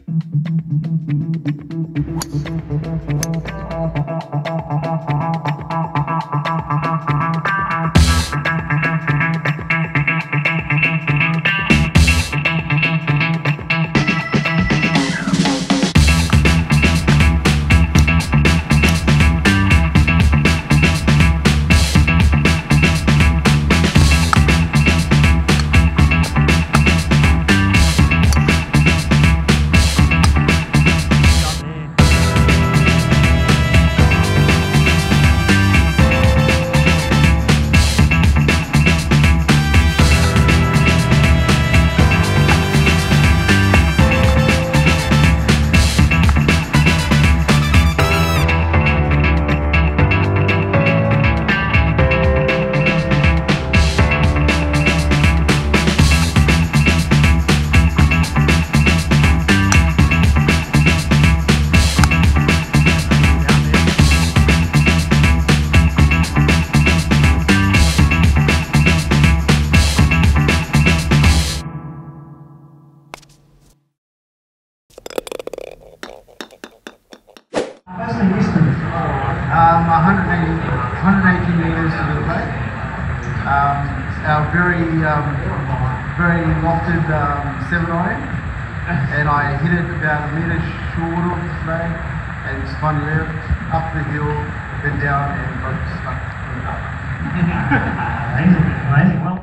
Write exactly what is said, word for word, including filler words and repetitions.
Um, one hundred eighty, one hundred eighty metres to the plate. Um, our very, um, very lofted um, seven iron, and I hit it about a metre short of the flag and spun left, up the hill, then down and broke stuck. Amazing, amazing. Well